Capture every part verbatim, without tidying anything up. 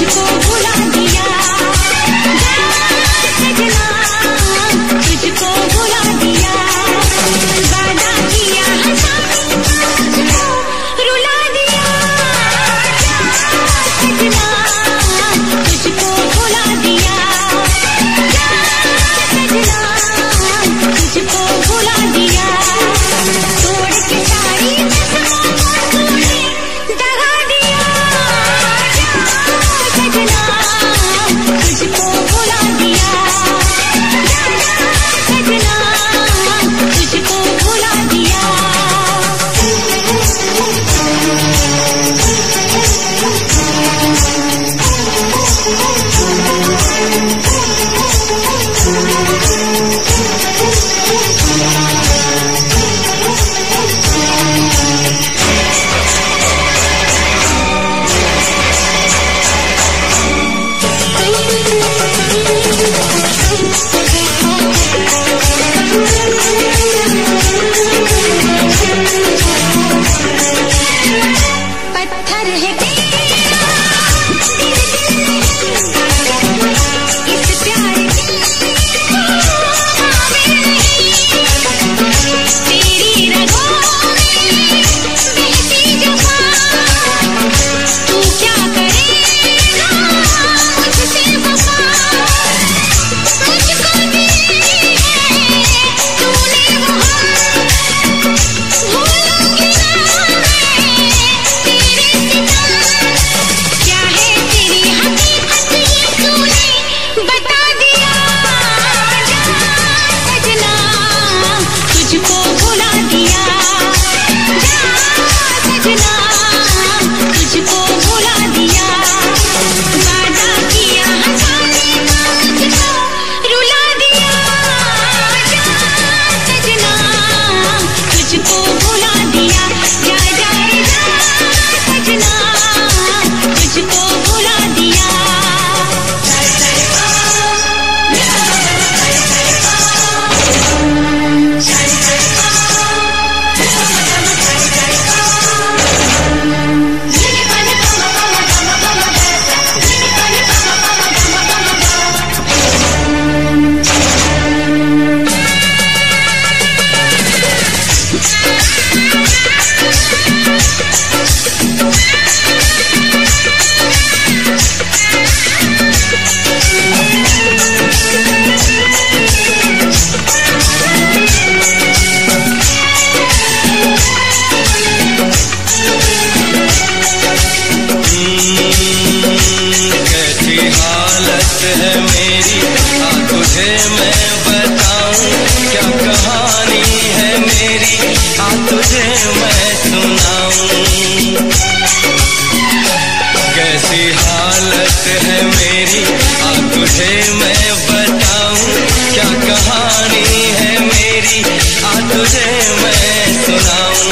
तुझको भुला दिया, सजना तुझको भुला दिया, वादा किया तुझको रुला दिया, सजना तुझको भुला दिया, सजना तुझको भुला दिया, तोड़ के सारी तूने दगा दिया, सजना तुझको भुला दिया, सजना तुझको भुला दिया। पत्थर है तेरा दिल इस प्यार की तेरी रगों में बहती जफा, तू क्या करेगा मुझसे वफा, मुझको दी है तूने वहाँ, भूलूंगी ना तेरे सिवा, क्या है तेरी हकीकत ये तूने बता दिया, सजना तुझको भुला दिया, सजना तुझको भुला दिया, वादा किया तुझको रुला दिया, सजना तुझको भुला दिया, जा जा रे जा सजना तुझको भुला दिया। कैसी हालत है मेरी, आ तुझे मैं बताऊं, क्या कहानी है मेरी, आ तुझे मैं सुनाऊं, कैसी हालत है मेरी, आ तुझे मैं बताऊं, क्या कहानी है मेरी, आ तुझे मैं सुनाऊं।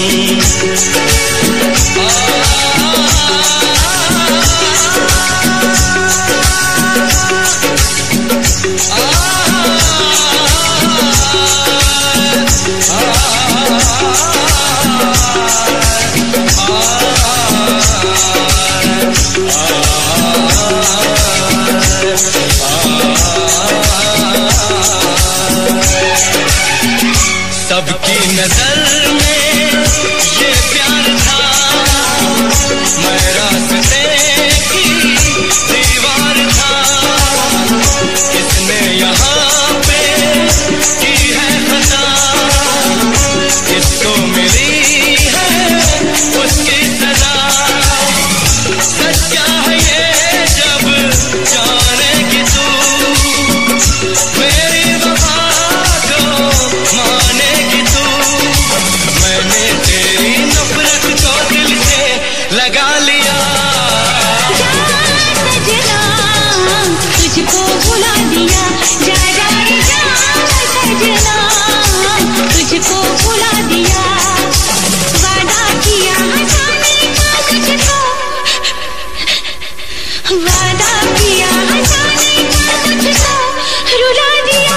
सबकी नजर में ये प्यार था, मैं रास्ते की दीवार था, इसने यहाँ पे की है खता, इसको मिली है उसकी सजा, सच्चा है ये जब जानेगी तू, मेरी वफा को मानेगी तू, मैंने तेरी नफरत को दिल से लगा लिया, सजना तुझको भुला दिया, जा जा रे जा सजना तुझको भुला दिया, वादा किया जाने का तुझको, वादा किया जाने का तुझको रुला दिया,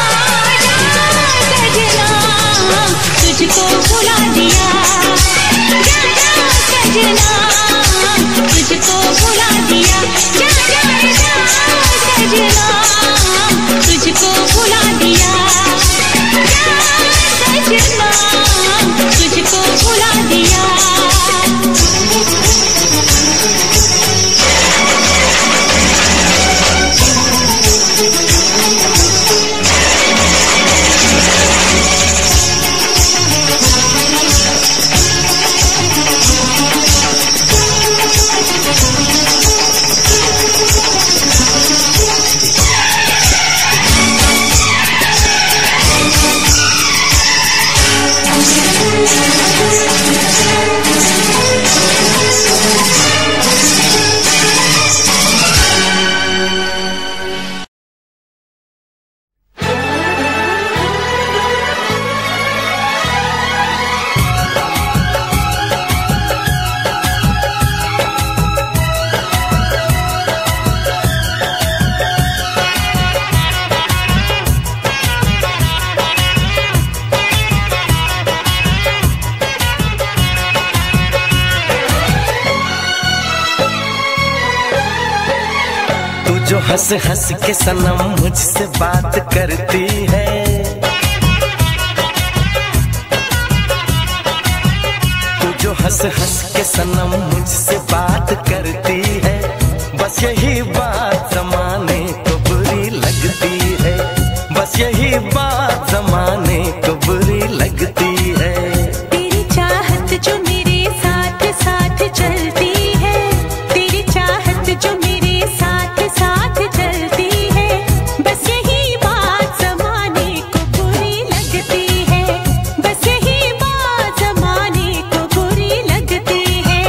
सजना तुझको भुला दिया, सजना तुझको भुला दिया। सजना तुझको भुला दिया, जा सजना तुझको भुला दिया। जो हंस हंस के सनम मुझसे बात करती है, तू जो हंस हंस के सनम मुझसे बात करती है, बस यही बात जमाने को बुरी लगती है, बस यही बात जमाने को बुरी लगती है। तेरी चाहत जो मेरे साथ साथ चलती है, तेरी चाहत जो मेरे साथ साथ चलती है, बस यही बात जमाने को बुरी लगती है, बस यही बात जमाने को बुरी लगती है।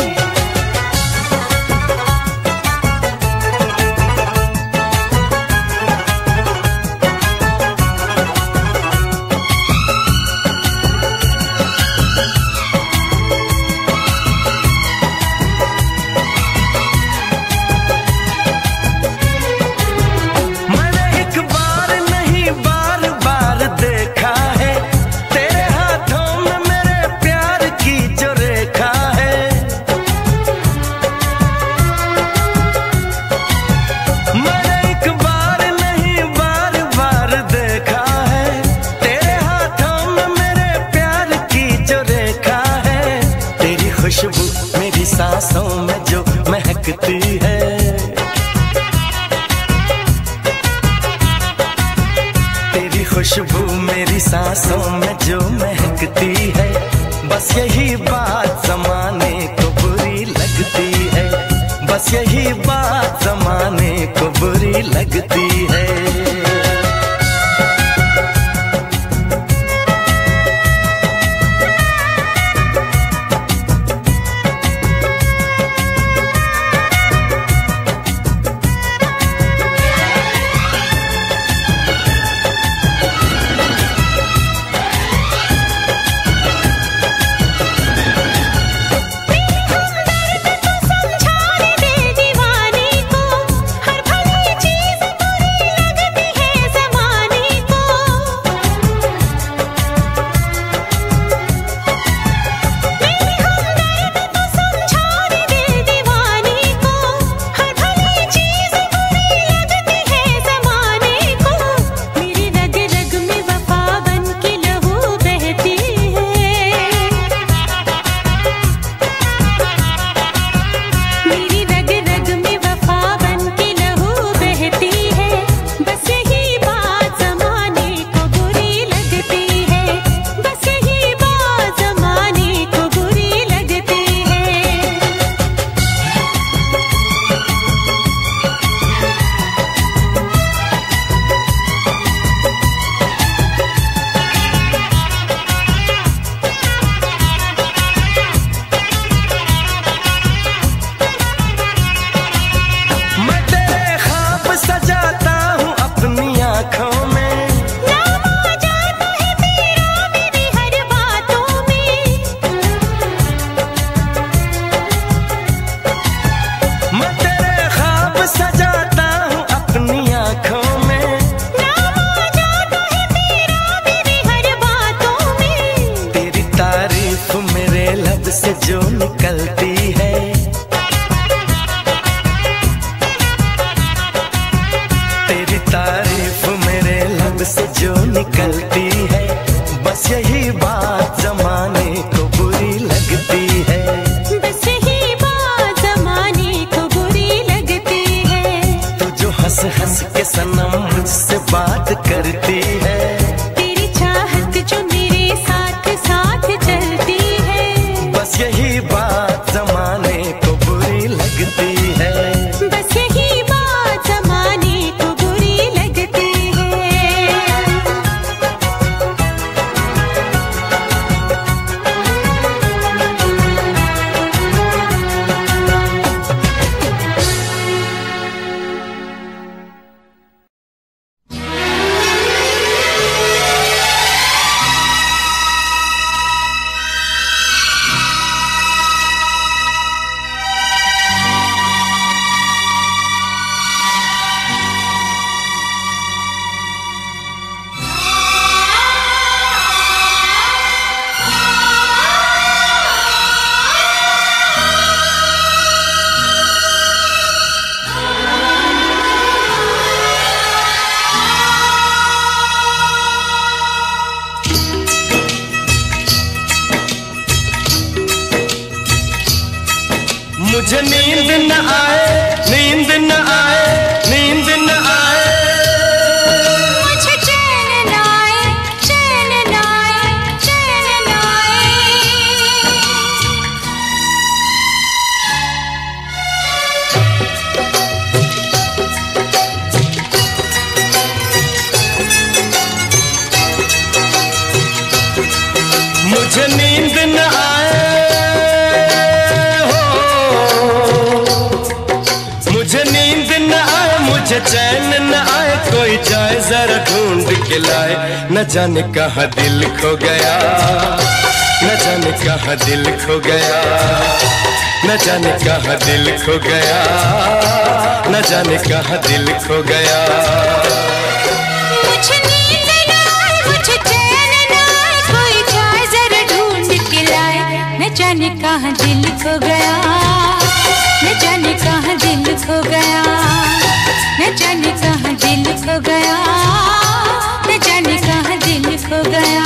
खुशबू मेरी सांसों में जो महकती है, तेरी खुशबू मेरी सांसों में जो महकती है, बस यही बात जमाने को बुरी लगती है, बस यही बात जमाने को बुरी लगती है। समझाने दे दीवाने को, हर भली चीज बुरी करती है। तेरी चाहत जो मेरे साथ साथ चलती है, बस यही बात जमाने को बुरी लगती है। बस यही बात जमाने को बुरी लगती है। मुझे नींद न आए, नींद न आए, नींद न आए। मुझे चैन न आए, चैन न आए, चैन न आए। मुझे नींद न आए, मुझे नींद न आए, मुझे चैन न आए। कोई जाए जरा ढूंढ के लाए, न जाने कहाँ दिल खो गया, न जाने कहाँ दिल खो गया, न जाने कहाँ दिल खो गया, न जाने कहाँ दिल खो गया। मुझे नींद न आए, मुझे चैन न आए। कोई जाए जरा ढूंढ के लाए, न जाने कहाँ दिल खो गया, न जाने कहाँ दिल खो गया, न जाने कहाँ दिल खो गया, न जाने कहाँ दिल खो गया।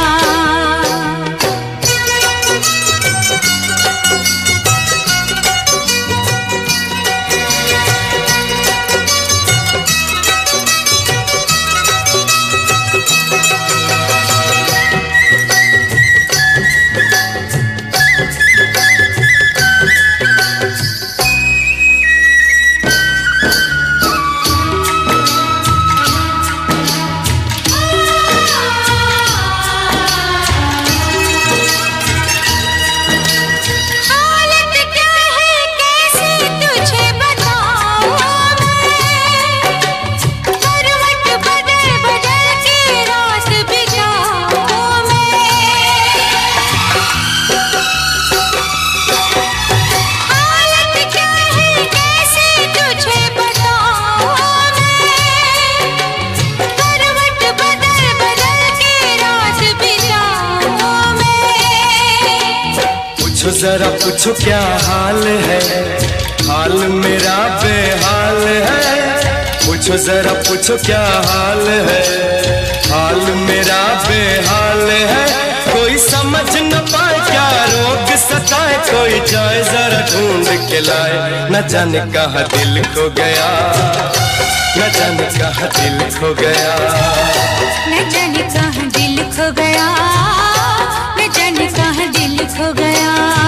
जरा पूछो क्या हाल है, हाल मेरा बेहाल है। पूछो जरा पूछो क्या हाल है, हाल मेरा बेहाल है। कोई समझ न पाए क्या रोग सताए, कोई जाए जरा ढूंढ के लाए। न जाने कहाँ दिल खो गया, न जाने कहाँ दिल खो गया, न जाने कहाँ दिल खो गया, न जाने कहाँ दिल खो गया।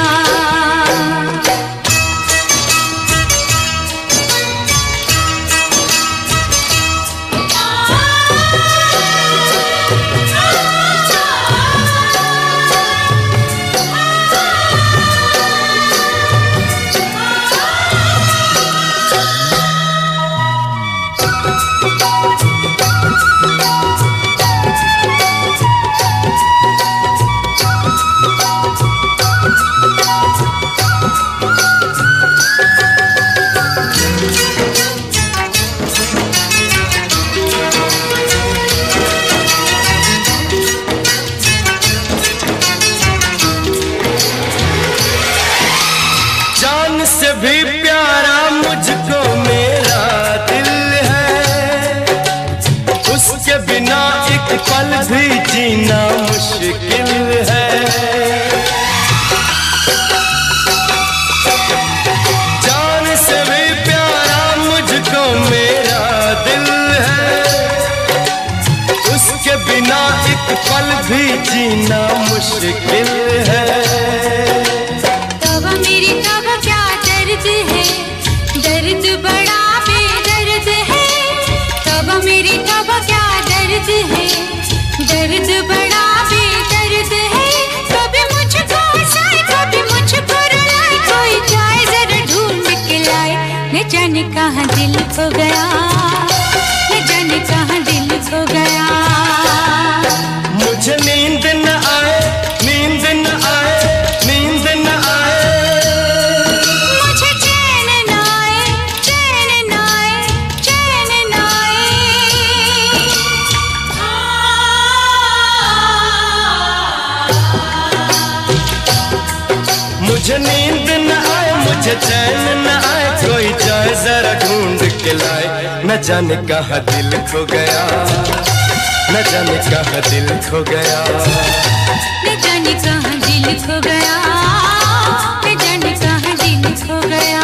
भी प्यारा मुझको मेरा दिल है, उसके बिना एक पल भी जीना मुश्किल है। जान से भी प्यारा मुझको मेरा दिल है, जीना मुश्किल है। तौबा मेरी तौबा क्या दर्द है, दर्द बड़ा बेदर्द है। तौबा मेरी तौबा क्या दर्द है, दर्द बड़ा बेदर्द है। कभी मुझको हंसाए कभी मुझको रुलाए, कोई जाए जरा ढूंढ के लाए। न जाने कहाँ दिल खो गया, न जाने कहाँ दिल खो गया। मुझे नींद न आए, नींद न आए, नींद न आए। मुझे चैन न आए, चैन न आए, चैन न आए। मुझे नींद न आए, मुझे चैन न आए, कोई जाए जरा ढूंढ के लाए। न जाने कहाँ दिल खो गया, न जाने कहाँ दिल खो गया, न जाने कहाँ दिल खो गया, न जाने कहाँ दिल खो गया।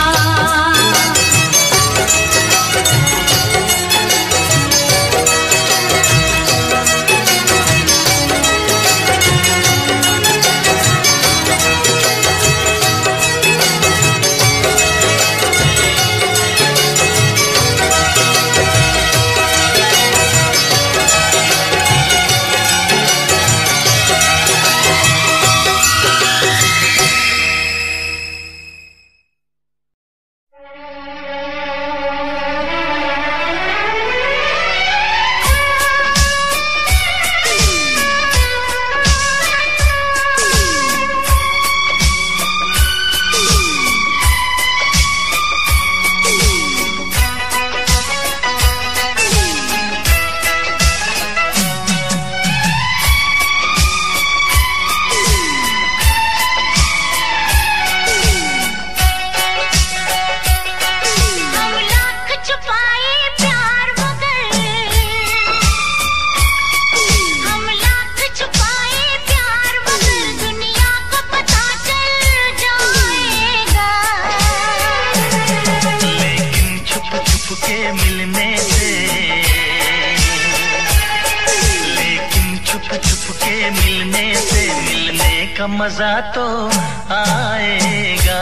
मजा तो आएगा,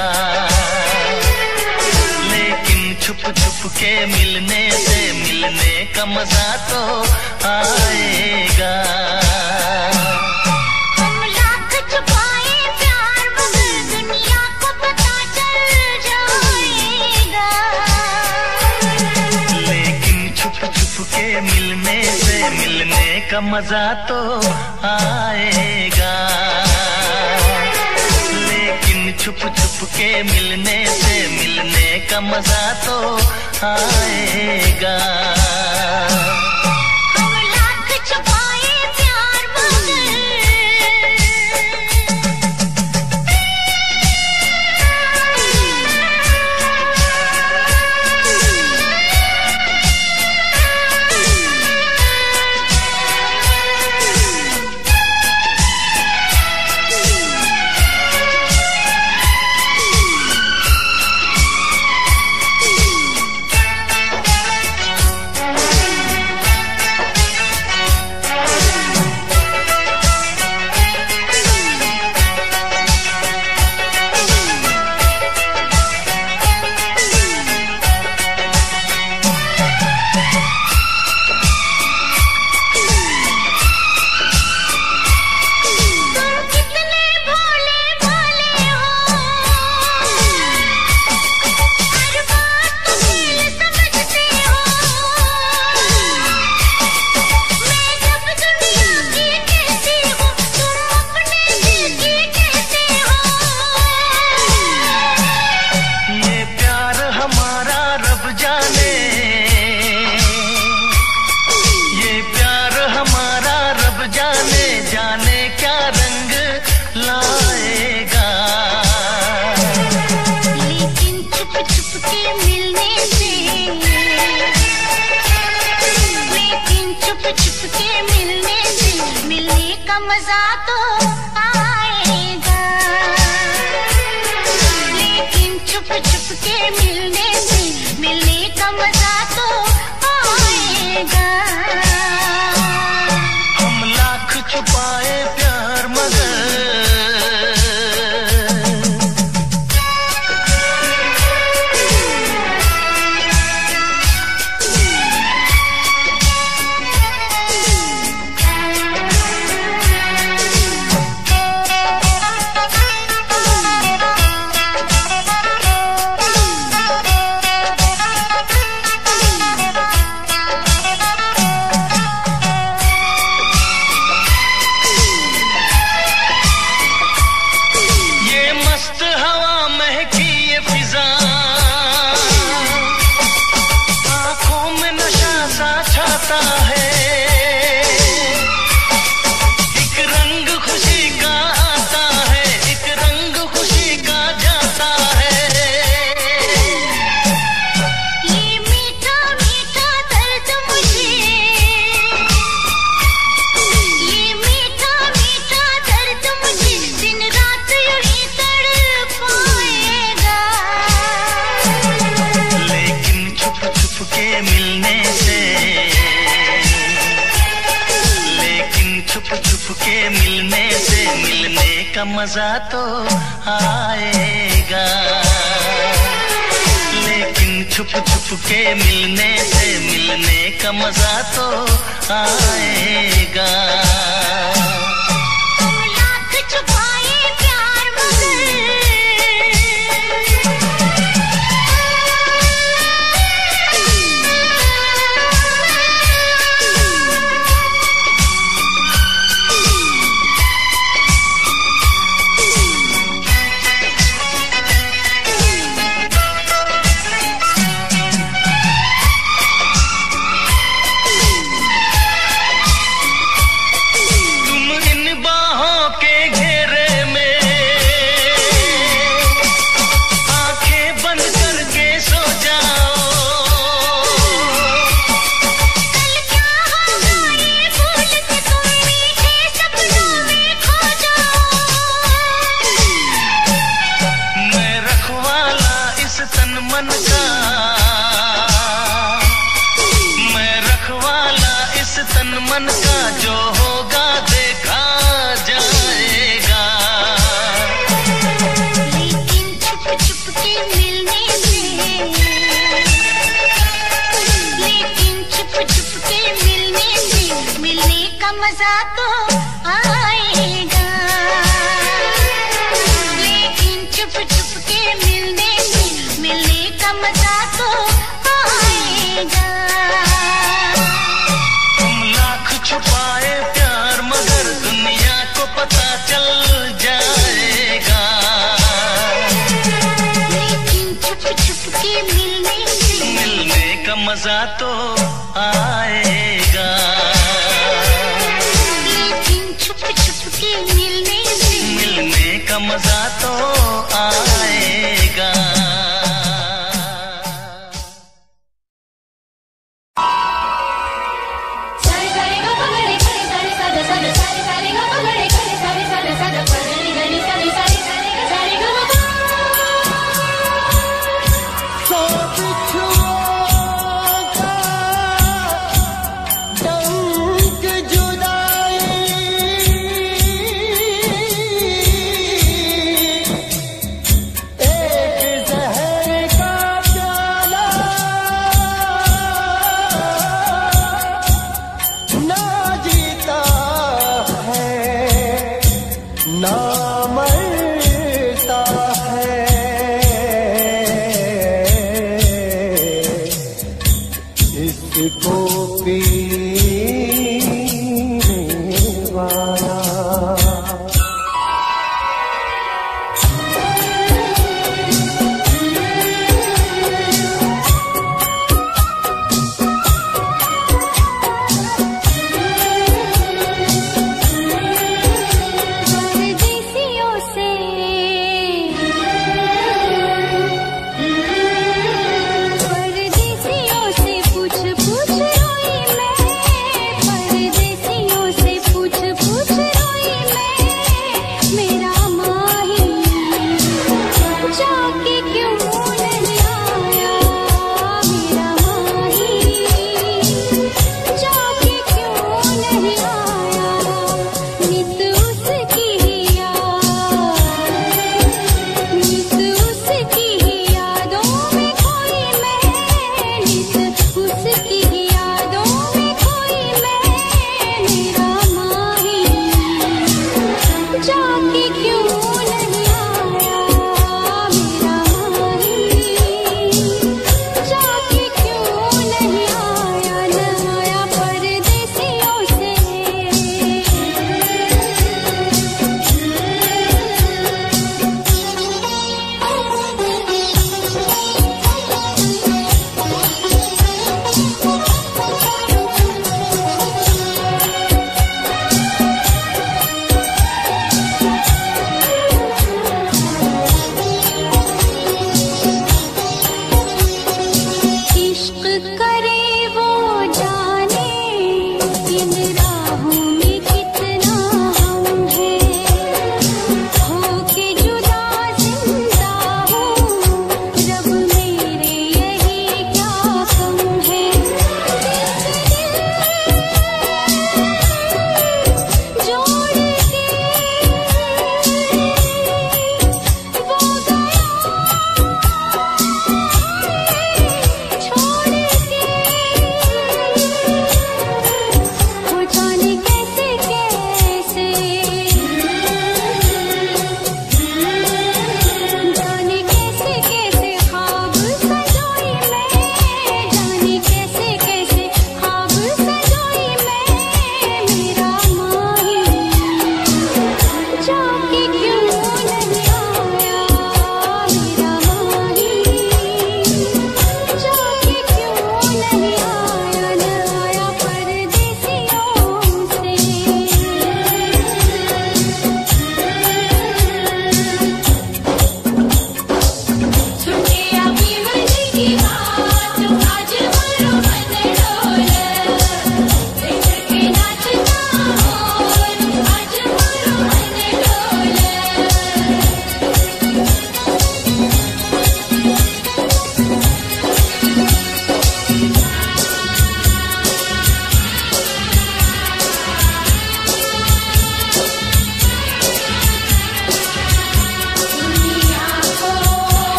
लेकिन छुप छुप के मिलने से मिलने का मजा तो आएगा। हम लाख छुपाए प्यार मगर दुनिया को पता चल जाएगा, लेकिन छुप छुप के मिलने से मिलने का मजा तो आएगा। छुप छुप के मिलने से मिलने का मजा तो आएगा। हम लाख छुपाए प्यार मगर मजा तो आएगा, लेकिन छुप छुप के मिलने से मिलने का मजा तो आएगा। हम लाख छुपाए लेकिन छुप छुप के मिलने से, लेकिन छुप छुप के मिलने से मिलने का मजा तो आएगा। लेकिन छुप छुप के मिलने से मिलने का मजा तो आएगा। मन का जो होगा देखा जाएगा। लेकिन छुप छुप के मिलने से, लेकिन छुप छुप के मिलने से मिलने का मजा तो आएगा। लेकिन छुप छुप के मिलने से मिलने का मजा तो आएगा। छुपाए प्यार मगर दुनिया को पता चल जाएगा। लेकिन छुप छुप के मिलने से मिलने का मजा तो आएगा। लेकिन छुप छुप के मिलने से मिलने का मजा तो आएगा। परदेसियों से पूछ पूछ रोई मैं।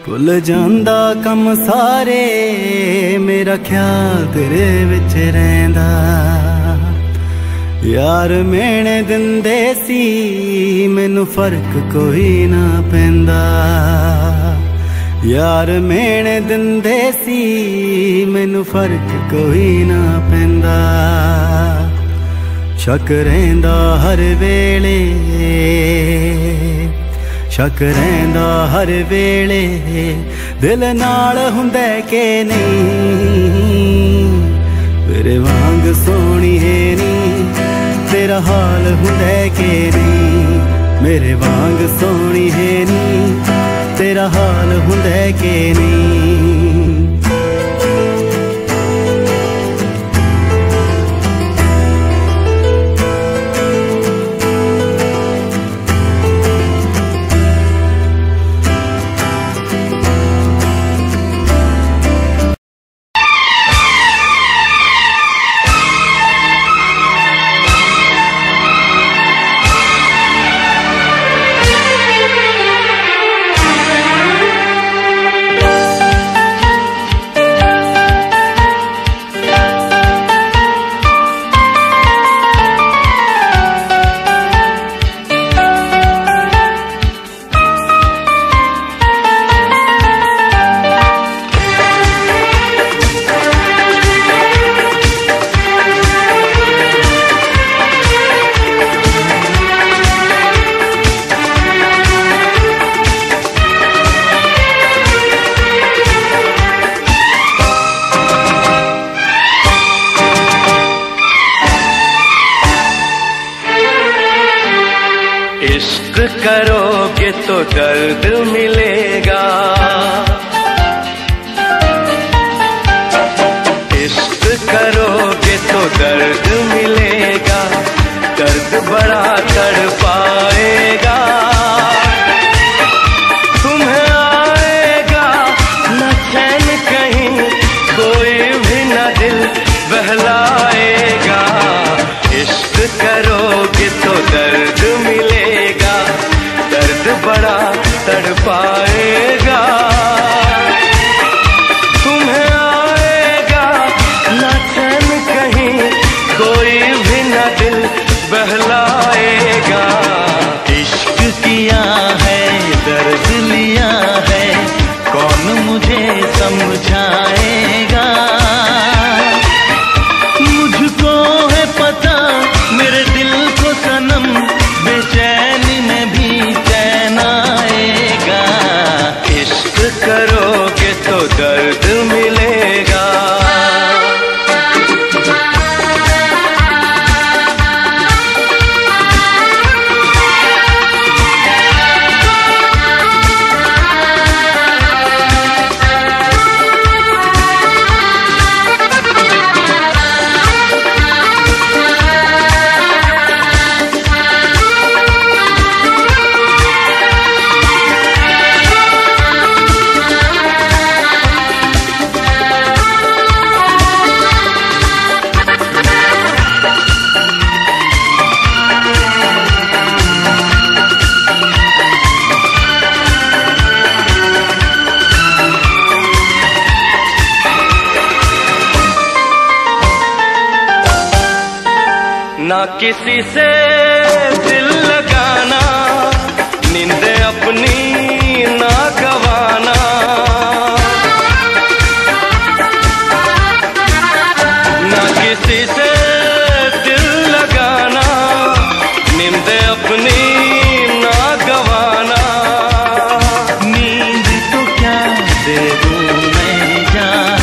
भुल जांदा कम सारे मेरा ख्याल तेरे विच रहिंदा यार मेणे दिंदे सी मैनू फर्क कोई ना पैंदा यार मेणे दिंदे सी मैनू फर्क कोई ना पैंदा शक रहिंदा हर वेले शक रहिंदा हर वेले दिल नाल हुंदे के नहीं तेरे वांग सोहणी है नी तेरा हाल हुंदे के नहीं मेरे वांग सोहणी है नी तेरा हाल हुंदे के नहीं करोगे तो दर्द मिलेगा इश्क करोगे तो दर्द मिलेगा दर्द बड़ा तड़पाएगा तुम्हें आएगा न चैन कहीं कोई भी न दिल बहलाएगा इश्क करोगे तो दर्द मिलेगा दर्द बड़ा तड़पाएगा तुम्हें आएगा न चैन कहीं कोई भी न दिल बहलाएगा इश्क किया है दर्द लिया है कौन मुझे समझाएगा मुझको है पता मेरे दिल को सनम बेचैनी में भी चैन आएगा इश्क करोगे तो दर्द मिलेगा ना किसी से दिल लगाना नींदे अपनी ना गवाना ना किसी से दिल लगाना नींदे अपनी ना गवाना नींद तो क्या दे दूं मैं जान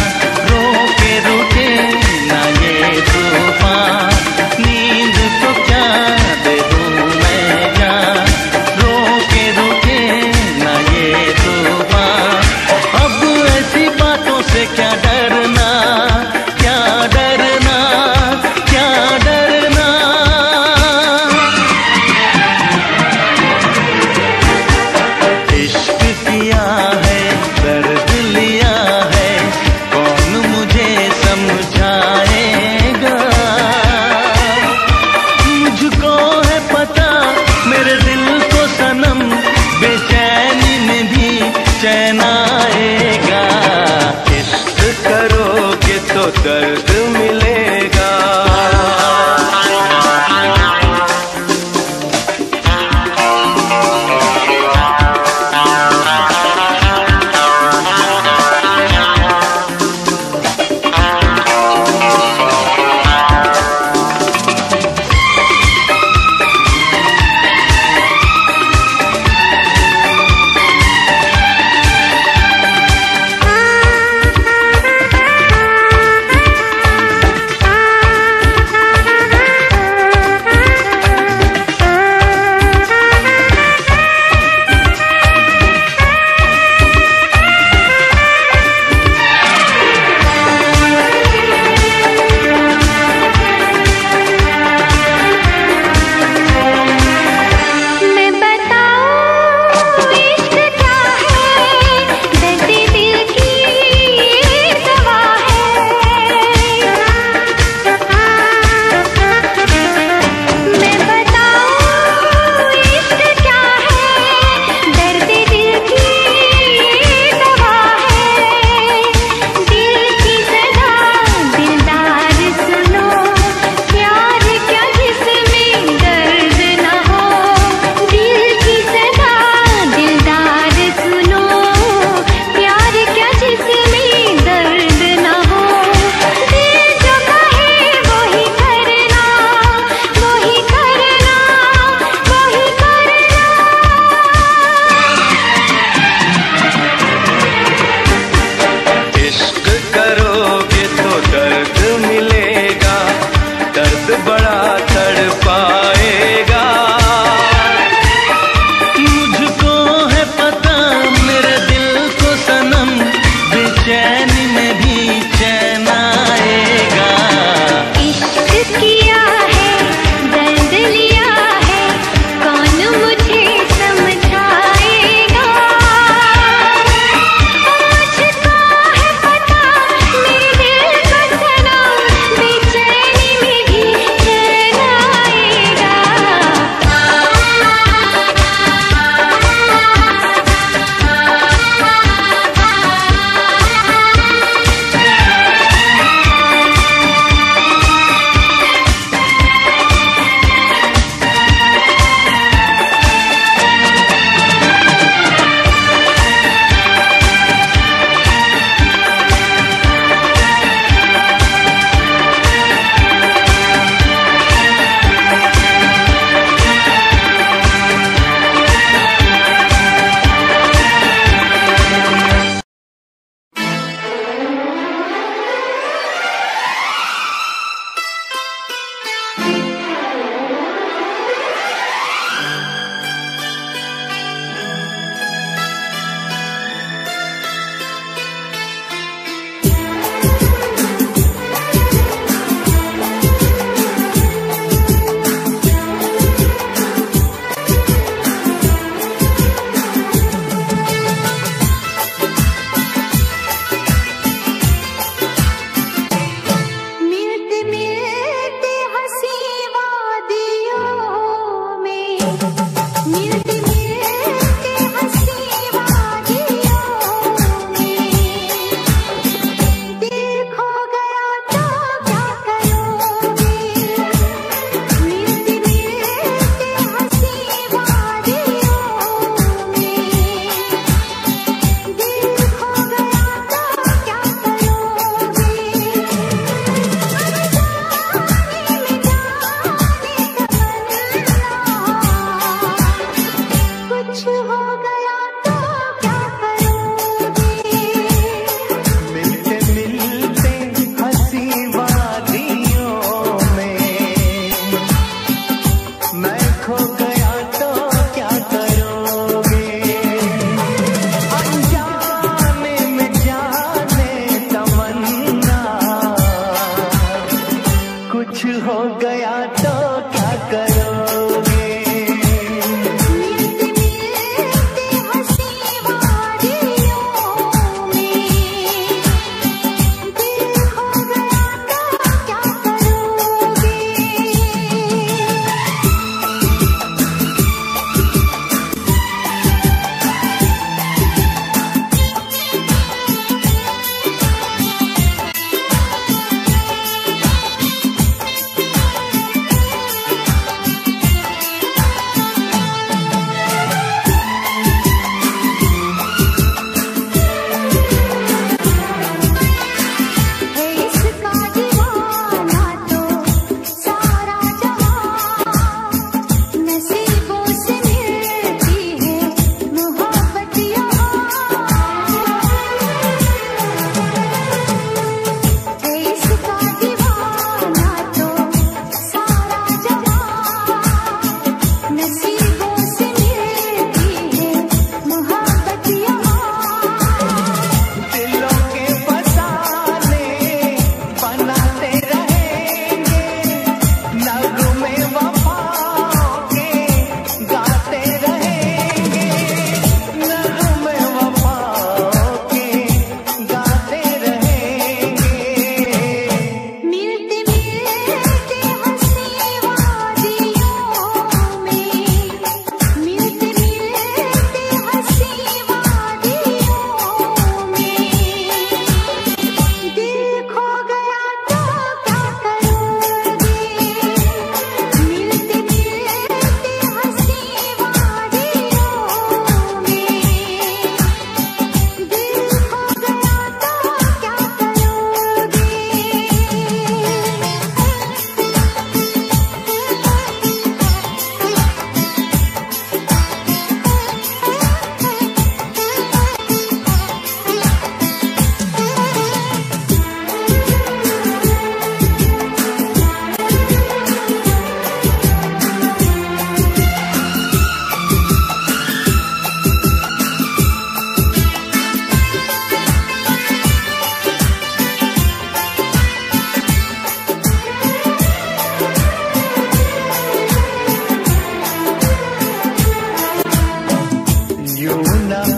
रोके रुके ना ये तूफान नींद तो क्या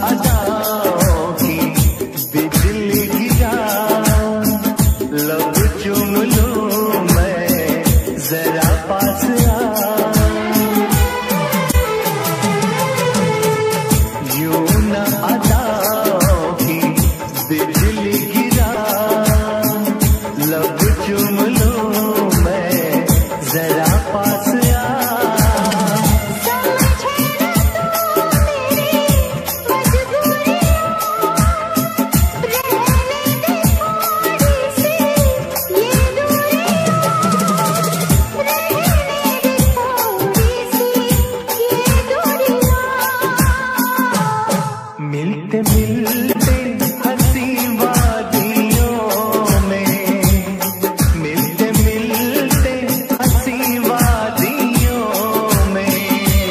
अदाओं की बिजली गिरा, लब चूम लूं मैं जरा पास आ। यूं न अदाओं की बिजली गिरा, लब चूम लूं मैं जरा पास आ। मिलते मिलते हंसी वादियों में, मिलते मिलते हंसी वादियों में,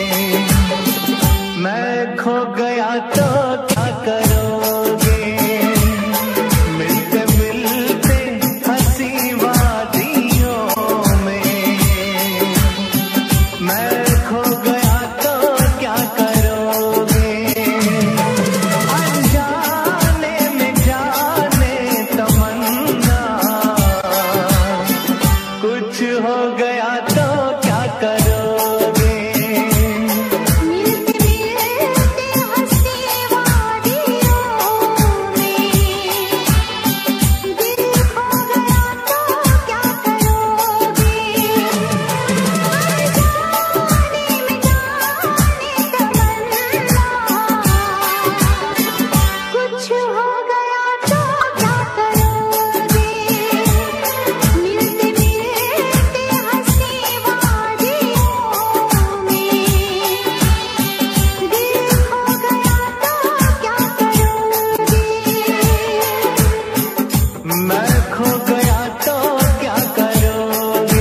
मैं खो गया तो क्या करोगे? मिलते मिलते हंसी वादियों में, मैं खो गया तो क्या करोगे? अनजाने में जाने तमन्ना, कुछ हो गया तो क्या करोगे? मिलते मिलते हंसी वादियों में, दिल खो गया तो क्या करोगे? अनजाने में जाने तमन्ना, कुछ हो गया तो क्या करोगे? मिलते मिलते हंसी वादियों में, दिल खो गया तो क्या करोगे? मैं खो गया तो क्या करोगे?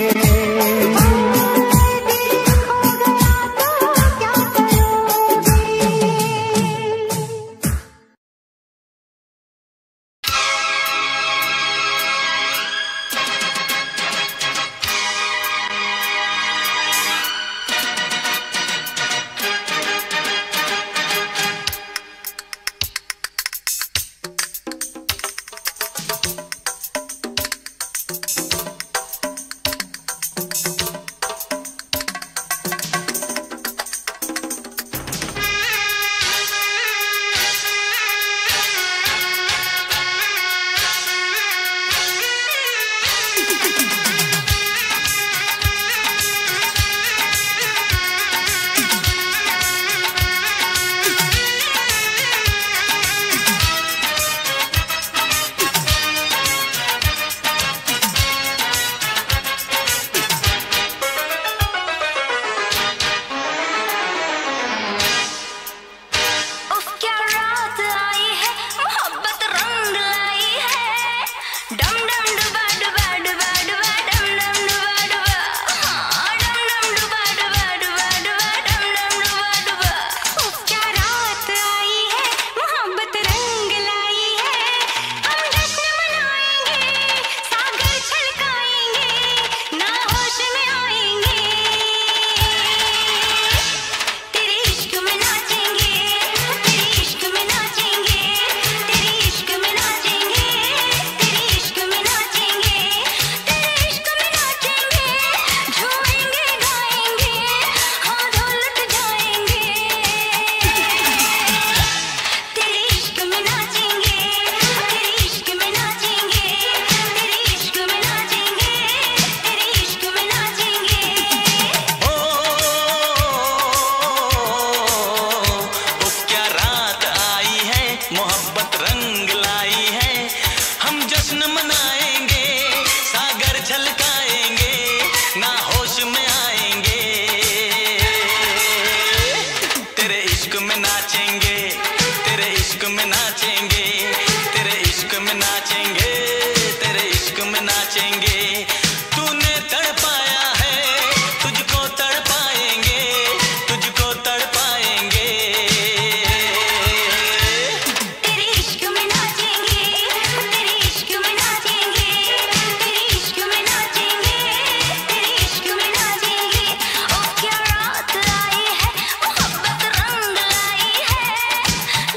उफ क्या रात आई है, मोहब्बत रंग लाई है, डम डम डुबा डुबा डुबा डुबा डम डम डुबा डुबा, हाँ डम डम डुबा डुबा डुबा डुबा डम डम डुबा डुबा। उफ क्या रात आई है, मोहब्बत रंग लाई है, हम जश्न मनाएंगे, सागर छलकाएंगे, ना होश में आएंगे, तेरे इश्क में नाचेंगे, तेरे इश्क में नाचेंगे, तेरे इश्क में नाचेंगे, तेरे इश्क में नाचेंगे, तेरे इश्क में नाचेंगे, झूमेंगे गाएंगे, हाँ ढोलक जाएंगे, तेरे इश्क में नाचेंगे, तेरे इश्क में नाचेंगे, तेरे इश्क में नाचेंगे, तेरे इश्क में नाचेंगे। ओ, उफ क्या रात आई है, मोहब्बत रंग लाई है, हम जश्न मनाएंगे, सागर झलकाएंगे, ना होश में आएंगे, तेरे इश्क में नाचेंगे, तेरे इश्क में नाचेंगे, तेरे इश्क में नाचेंगे, तेरे इश्क में नाचेंगे। तूने तड़पाया है, तुझको तड़पाएंगे, तुझको तड़पाएंगे, तेरे इश्क में नाचेंगे, तेरे इश्क में नाचेंगे, तेरे इश्क में नाचेंगे, तेरे इश्क में नाचेंगे। ओ क्या रात आई है, मोहब्बत रंग लाई है,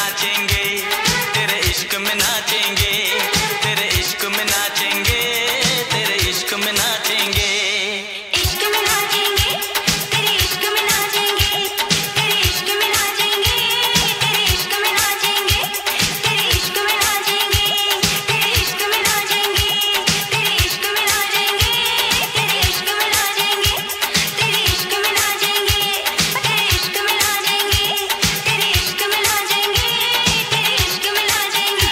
नाचेंगे, तेरे इश्क में नाचेंगे, तेरे इश्क में नाचेंगे, तेरे इश्क में नाचेंगे। इश्क में नाचेंगे, तेरे इश्क में नाचेंगे, तेरे इश्क में नाचेंगे, तेरे इश्क में नाचेंगे, तेरे इश्क में नाचेंगे, तेरे इश्क में नाचेंगे, तेरे इश्क में नाचेंगे, तेरे इश्क में नाचेंगे, तेरे इश्क में नाचेंगे, तेरे इश्क में नाचेंगे, तेरे इश्क में नाचेंगे, तेरे इश्क में नाचेंगे।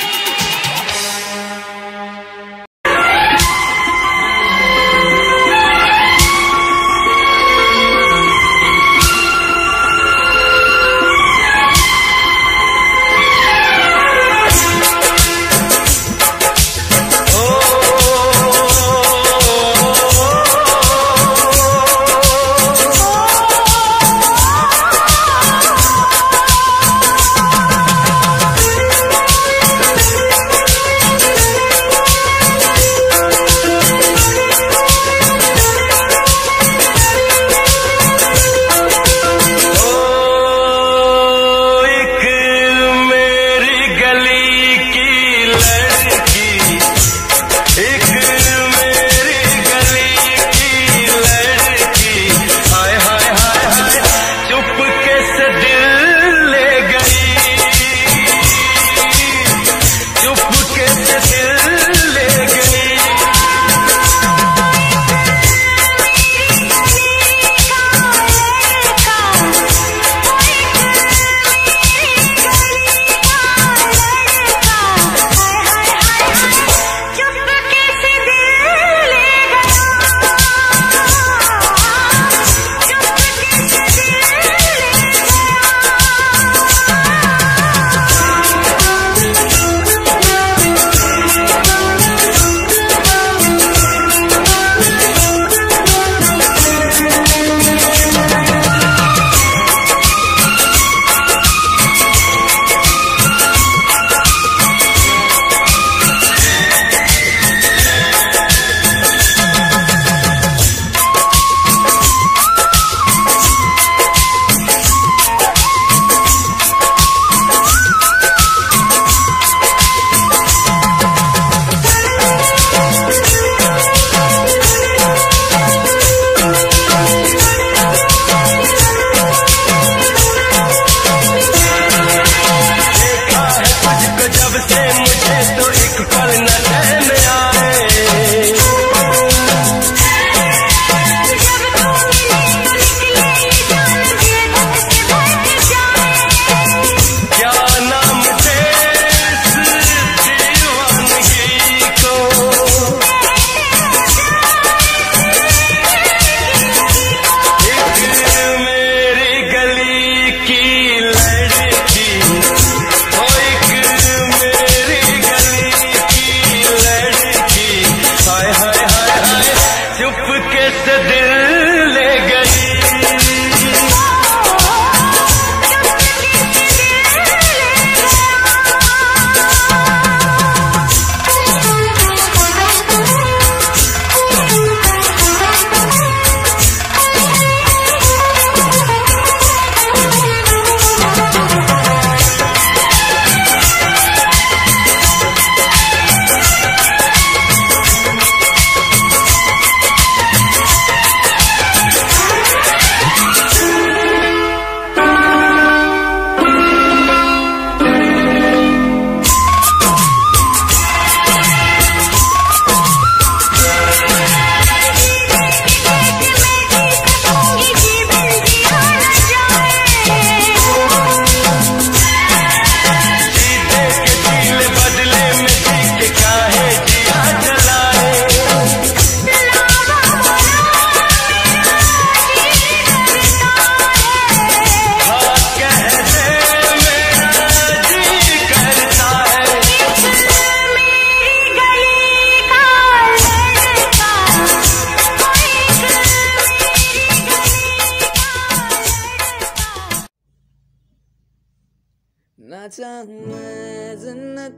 ना चाहूं मैं जन्नत,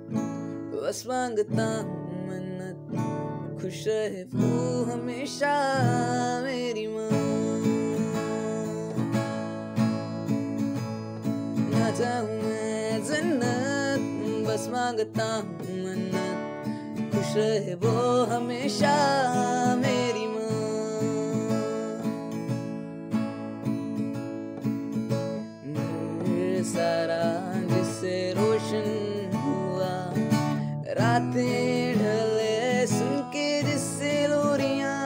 बस मांगता हूँ मन्नत, खुश रहे तू हमेशा मेरी माँ। ना चाहूं मैं जन्नत, बस मांगता हूँ मन्नत, खुश रहे वो हमेशा मेरी माँ। मेरे सारा जिससे रोशन हुआ, रातें ढले सुन के जिससे लोरियां,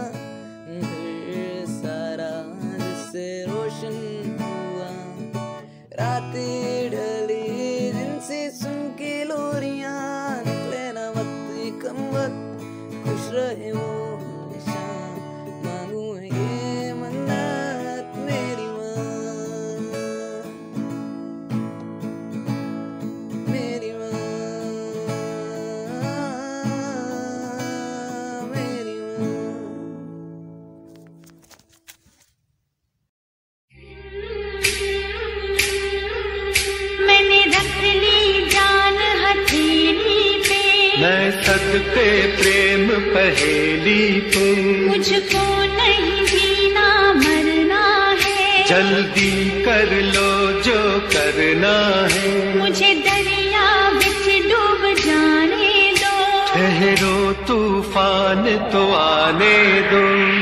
मेरे सारा जिससे रोशन हुआ, रातें ढली जिनसे सुन के लोरियां, निकले ना वक्त कम वक्त, खुश रहे वो हमेशा, मांगू है ये मन्नत मेरी माँ, मेरी माँ, मेरी माँ। मैंने रख ली जान हथेली पे, मैं सदके प्रेम पहेली पे, मुझको नहीं जीना मरना है, जल्दी कर लो जो करना है, मुझे दरिया बिच डूब जाने दो, ठहरो तूफान तो आने दो।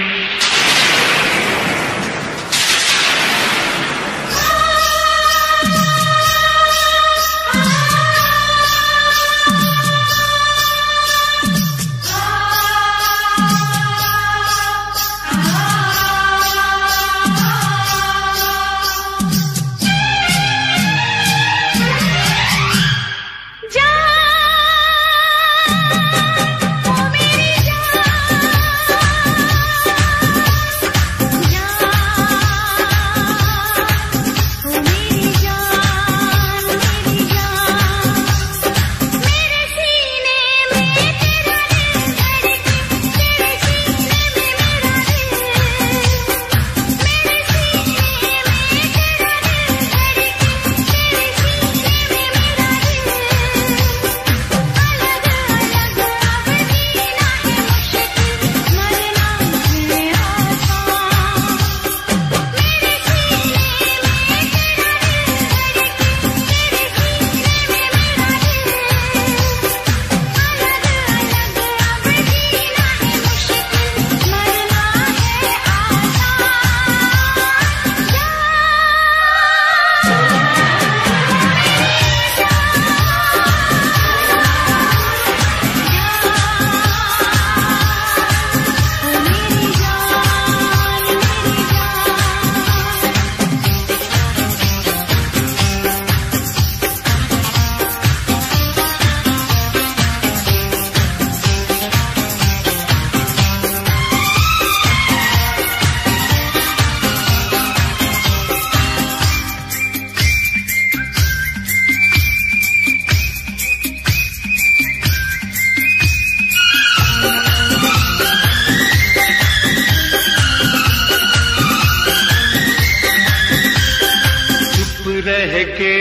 रह के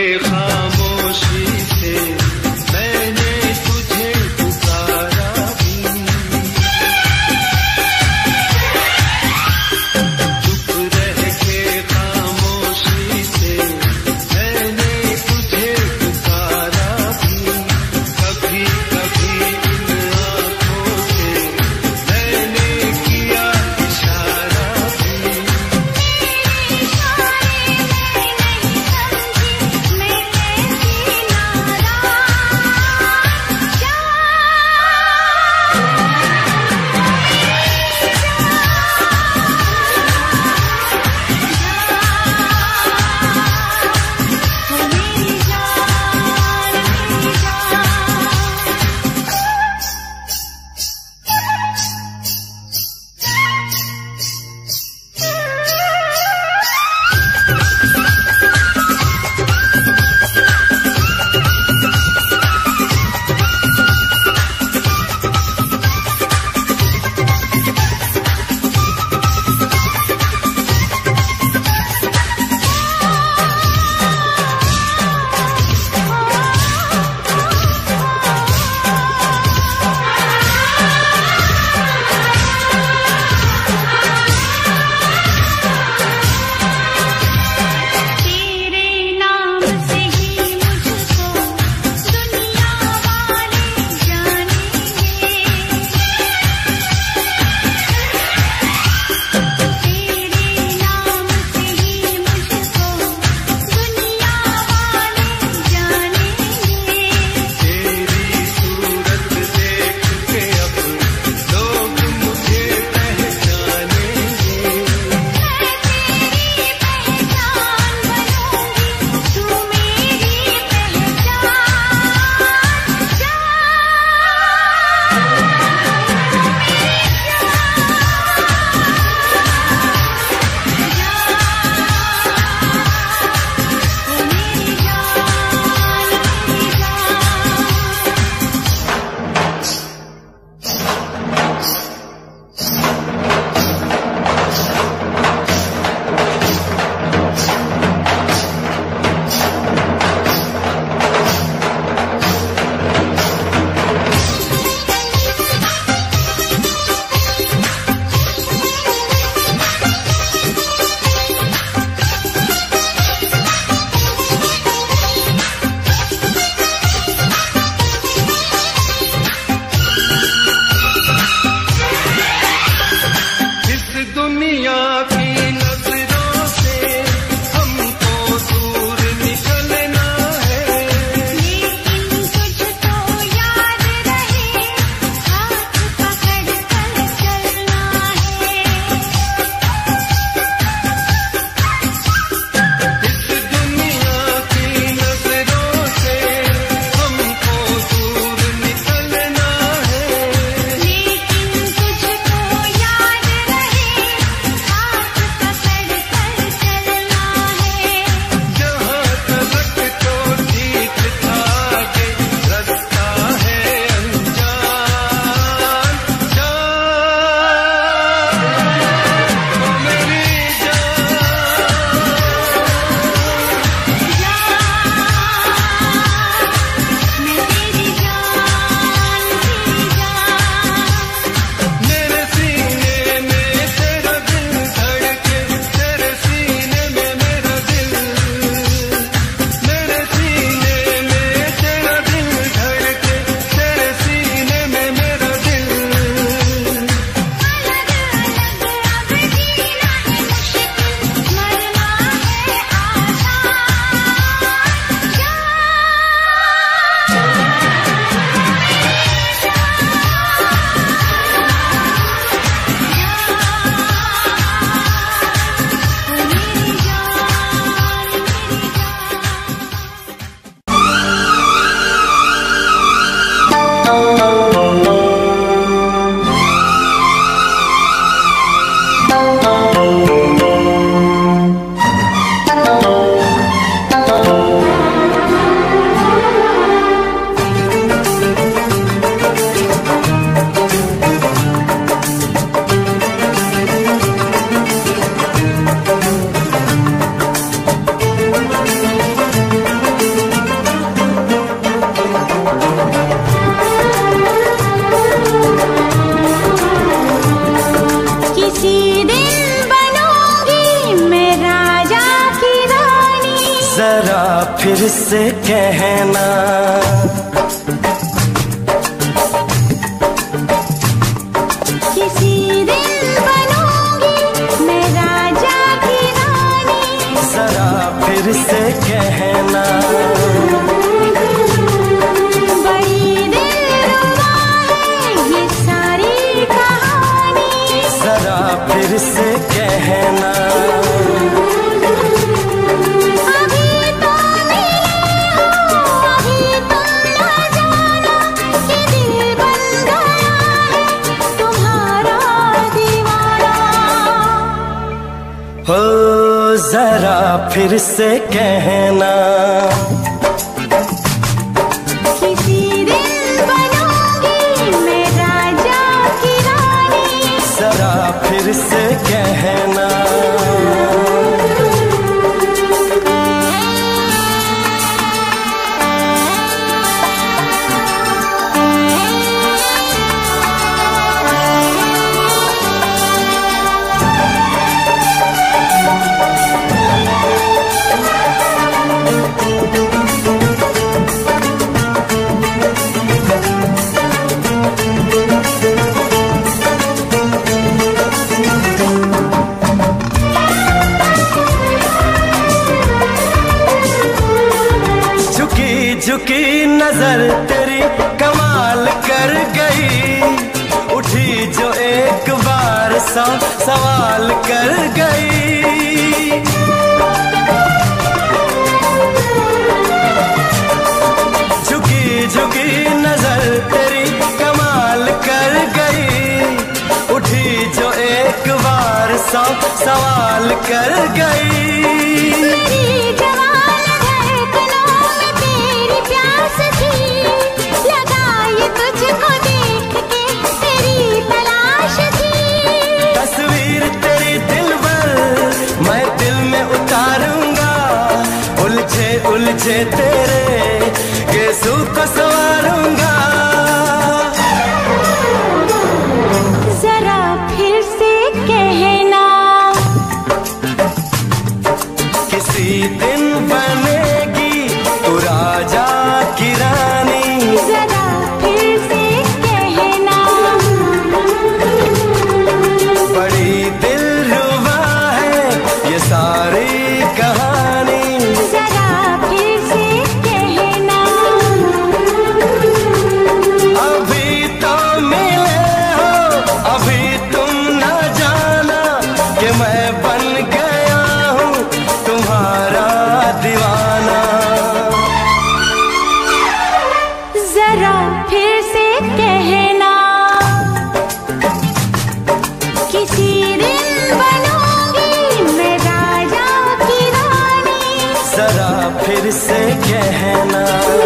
खामोशी से मैंने तुझे पुकारा भी, चुप रह के खामोशी से मैंने तुझे पुकारा भी, कभी कभी इन आँखों से मैंने किया इशारा भी। इशारे मैं नहीं समझी, मैं फिर से कहना। किसी दिन बनूंगी मैं राजा की रानी, जरा फिर से कहना। बड़ी दिलरुबा है ये सारी कहानी, जरा फिर से कहना। हो जरा फिर से कहना। किसी दिन बनूंगी मैं राजा की रानी, जरा फिर से कहना। झुकी नजर तेरी कमाल कर गई, उठी जो एक बार सौ सवाल कर गई। झुकी झुकी नजर तेरी कमाल कर गई, उठी जो एक बार सौ सवाल कर गई। तस्वीर तेरी दिल भर मैं दिल में उतारूंगा, उलझे उलझे तेरे गेसू को संवारूंगा। जरा फिर से कहना। किसी दिन बनेगी तू राजा की रानी, जरा फिर से कहना। बड़ी दिलरुबा है ये सारी कहानी, जरा फिर से कहना। अभी तो मिले हो अभी तुम न जाना कि मैं बन गया हूँ तुम्हारा दीवाना। जरा फिर से कहना। किसी दिन बनूंगी मैं राजा की रानी, जरा फिर से कहना।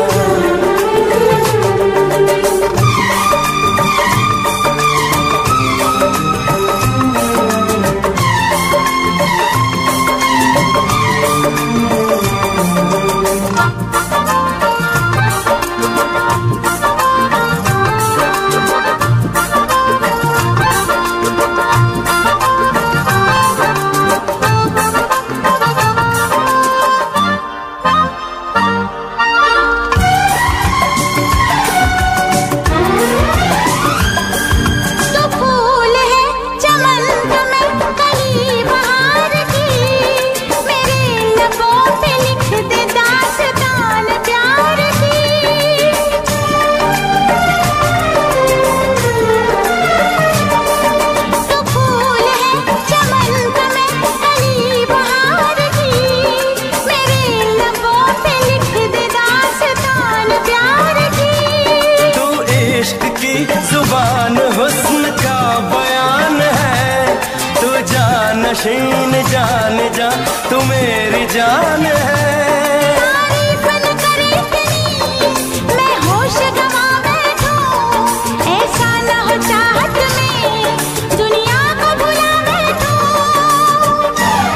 जुबान हुस्न का बयान है, तू जानशीन जान जा तू मेरी जान है। तारीफ न करे तेरी मैं होश गंवा बैठूं, ऐसा न हो चाहत में दुनिया को भुला बैठूं।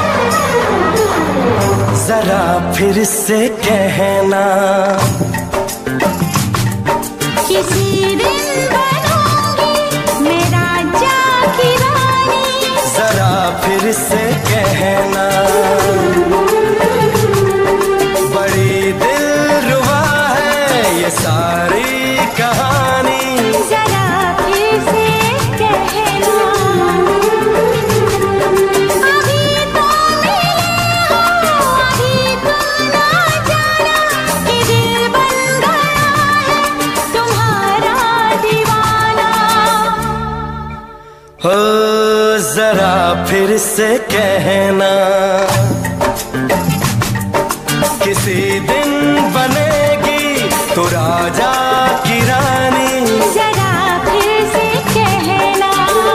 जरा फिर से कहना। किसी दिन बनूंगी मैं राजा की रानी, जरा फिर से कहना। बड़ी ये सारी कहानी। जरा फिर से कहना, अभी तो मिले हो, अभी तो ना जाना कि दिल बन गया है तुम्हारा दीवाना। हो जरा फिर से कहना, किसी दिन बनेगी तो राजा की रानी। जरा फिर से कहना,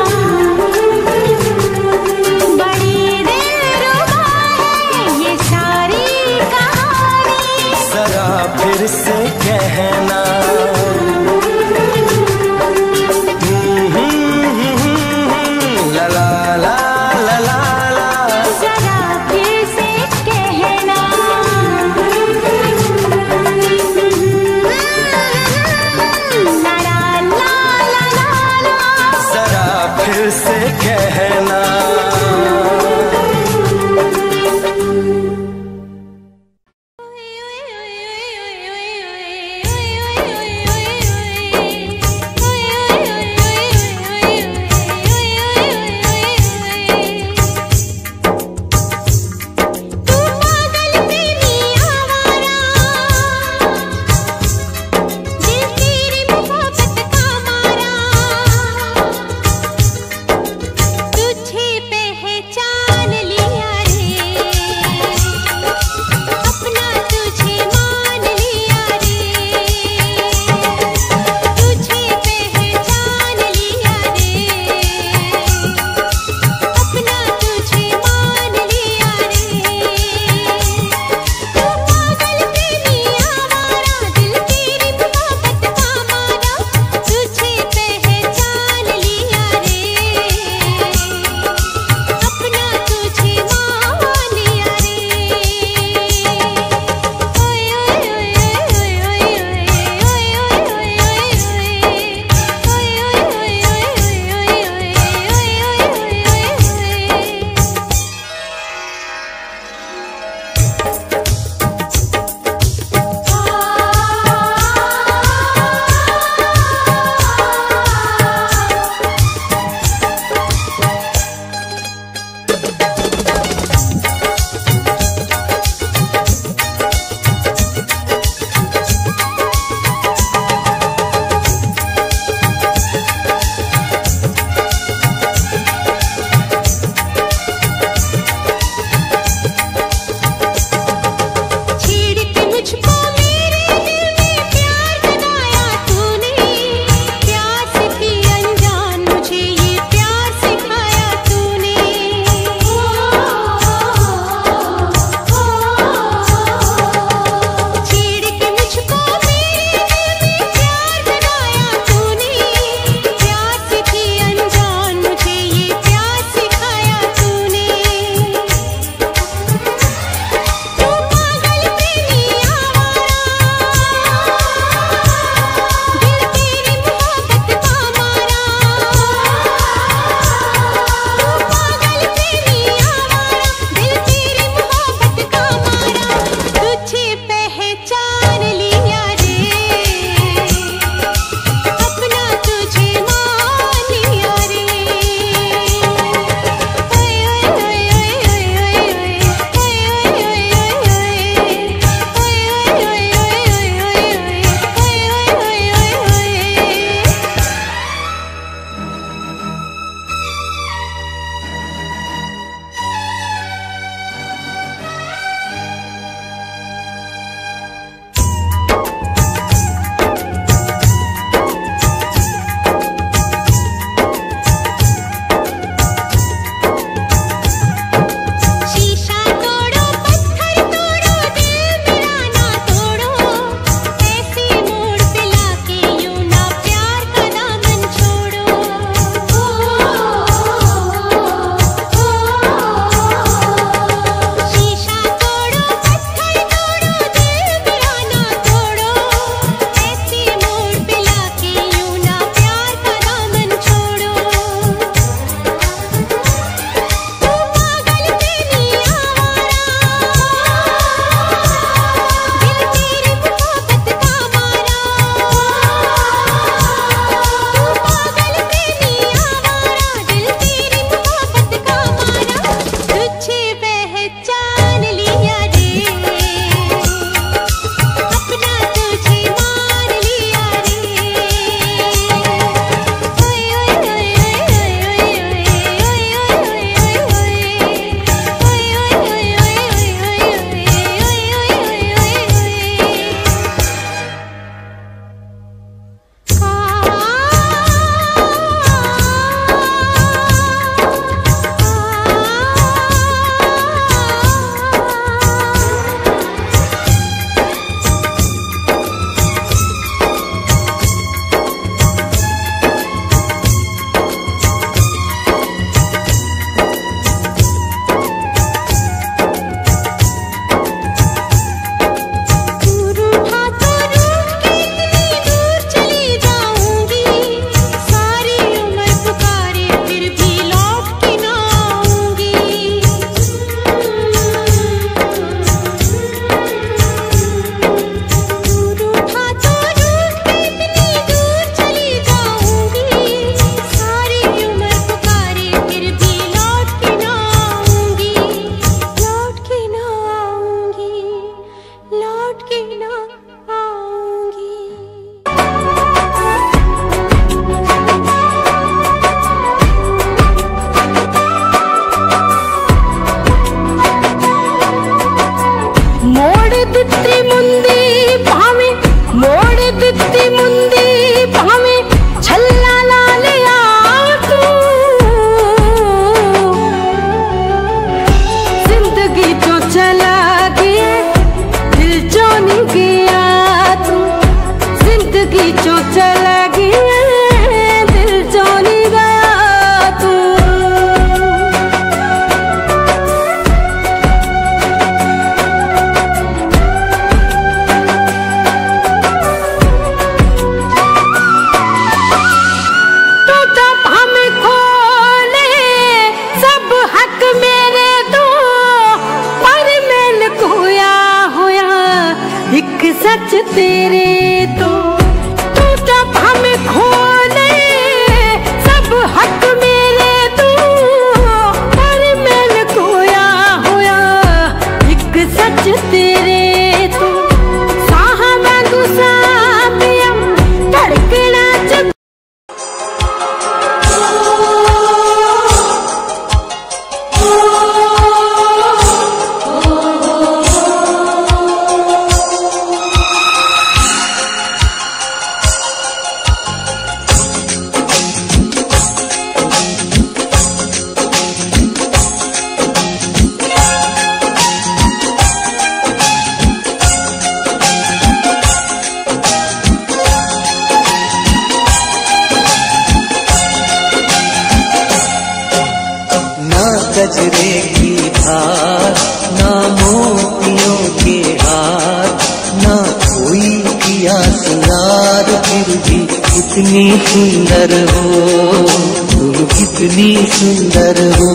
बड़ी दिलरुबा है ये सारी कहानी। जरा फिर से कहना, ला ला ला ला ला ला। जरा फिर से कहना, ला ला ला ला ला। जरा फिर से कहना। ओ कितनी सुंदर हो, तुम कितनी सुंदर हो।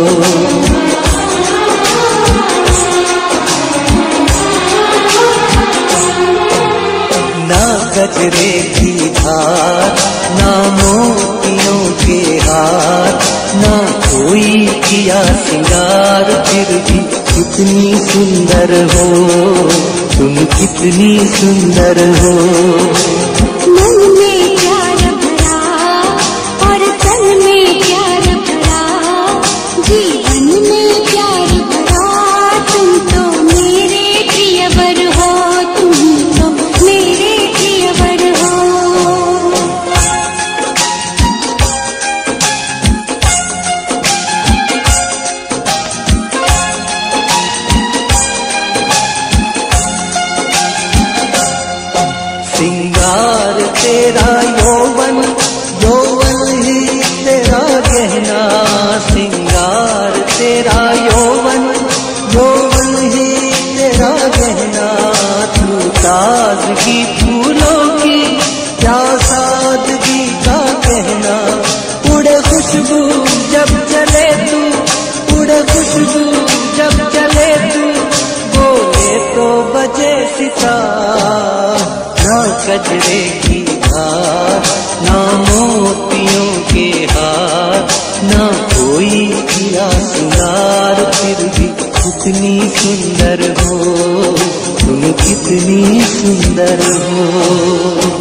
ना गजरे की धार, ना मोतियों के हार, ना कोई किया सिंगार, फिर भी कितनी सुंदर हो, तुम कितनी सुंदर हो। मन में प्यार भरा और तन में प्यार भरा, जीवन में प्यार भरा, तुम तो मेरे प्रियवर हो, तुम तो मेरे प्रियवर हो। सिंगार तेरा यौवन, यौवन ही तेरा गहना, सिंगार तेरा यौवन, यौवन ही तेरा गहना। तू ताजगी फूलों की, क्या सादगी का कहना। उड़े खुशबू जब चले तू, उड़े खुशबू जब चले तू, बोले तो बजे सितार। ना गजरे की धार, ना मोतियों के हार, ना कोई किया सिंगार, फिर भी कितनी सुंदर हो, तुम कितनी सुंदर हो।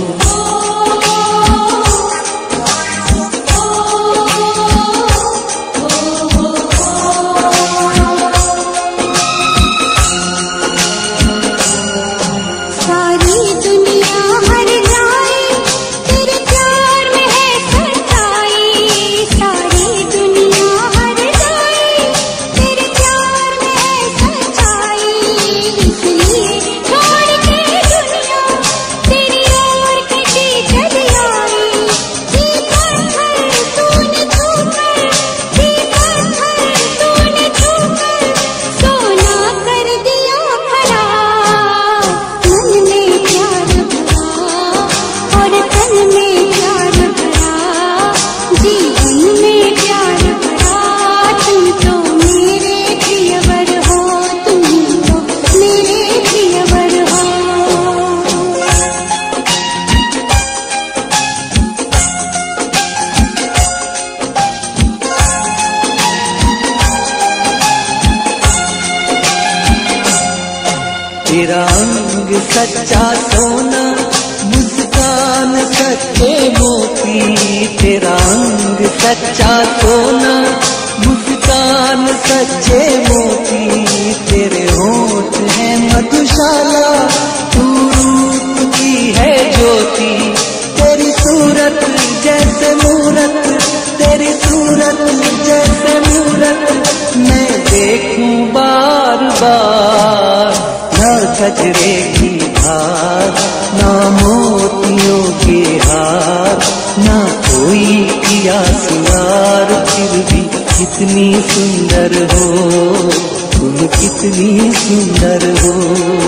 तेरा अंग सच्चा सोना, मुस्कान सच्चे मोती, तेरा अंग सच्चा सोना, मुस्कान सच्चे मोती। तेरे होठ है मधुशाला, तू रूप की है ज्योति। तेरी सूरत जैसे मूरत, तेरी सूरत जैसे मूरत, मैं देखूं बार बार। ना गजरे की धार, ना मोतियों के हार, ना कोई किया सिंगार, फिर भी कितनी सुंदर हो, तुम कितनी सुंदर हो।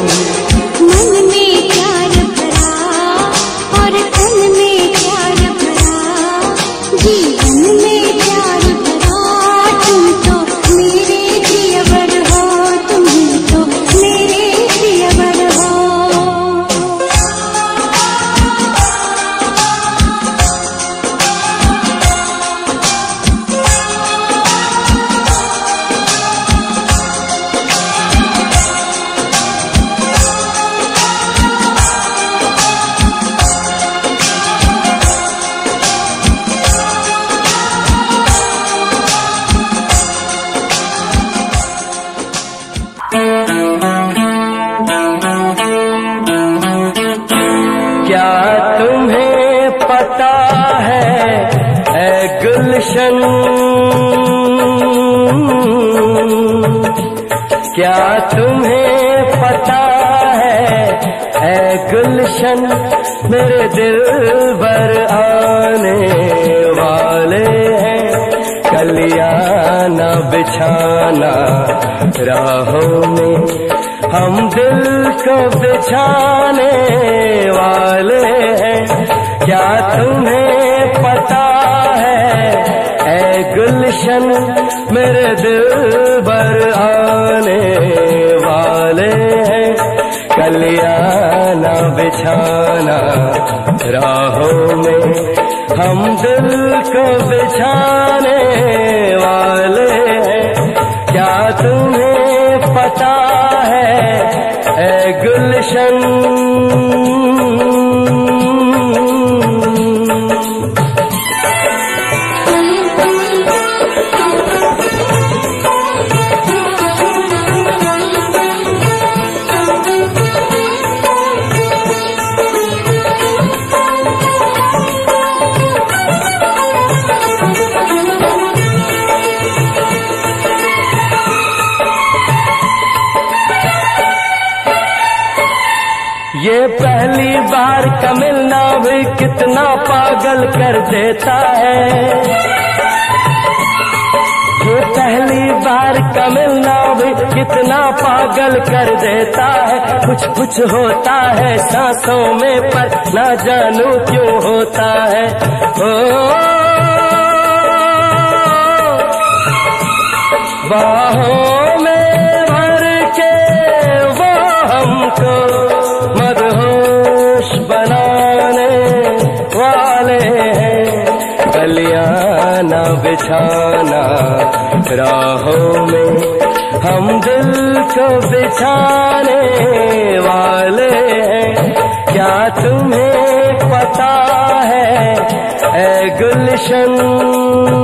मन में प्यार भरा और तन में प्यार भरा, जीवन में प्यार भरा, तुम तो मेरे प्रियवर हो, तुम तो मेरे प्रियवर हो। क्या तुम्हें पता है ऐ गुलशन, क्या तुम्हें पता है ऐ गुलशन, मेरे दिल भर आने वाले हैं। कलियां न बिछाना राहों में, हम दिल को बिछाने वाले हैं। क्या तुम्हें पता है ऐ गुलशन मेरे दिल भर आने वाले हैं, कलियाना बिछाना राहों में हम दिल को बिछाने वाले हैं। क्या तुम्हें पता है ऐ गुलशन। ये पहली बार का मिलना भी कितना पागल कर देता है, ये पहली बार का मिलना भी कितना पागल कर देता है। कुछ कुछ होता है सांसों में पर ना जानू क्यों होता है। ओ बाहों में भर के वो हमको मदहोश बनाने वाले हैं, कलियाना बिछाना राहों में हम दिल को बिछाने वाले हैं। क्या तुम्हें पता है ऐ गुलशन।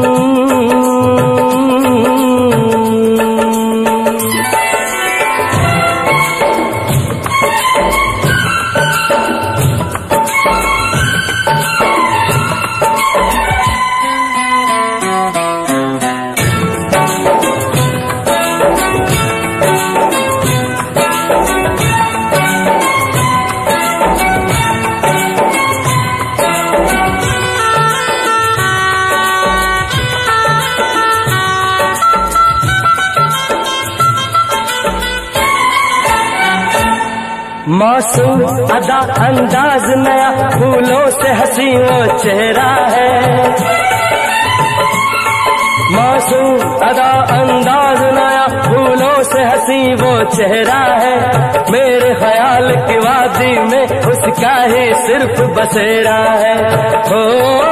मासूम अदा अंदाज नया फूलों से हंसी वो चेहरा है, मासूम अदा अंदाज नया फूलों से हंसी वो चेहरा है। मेरे ख्याल की वादी में उसका ही सिर्फ बसेरा है। हो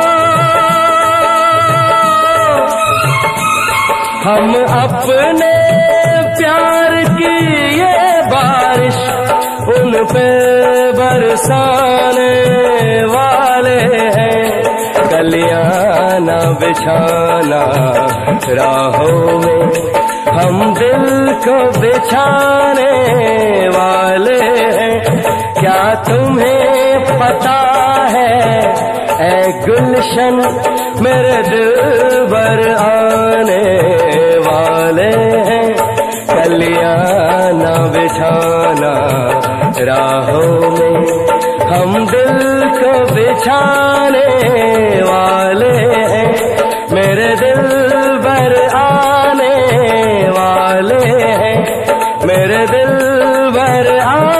हम अपने प्यार की ये बारिश उन पे बरसाने वाले हैं, कलियाना बिछाना राहों में हम दिल को बिछाने वाले हैं। क्या तुम्हें पता है ऐ गुलशन मेरे दिल भर आने वाले हैं, कलियाना बिछाना राहों में हम दिल को बिछाने वाले हैं, मेरे दिल भर आने वाले हैं, मेरे दिल भर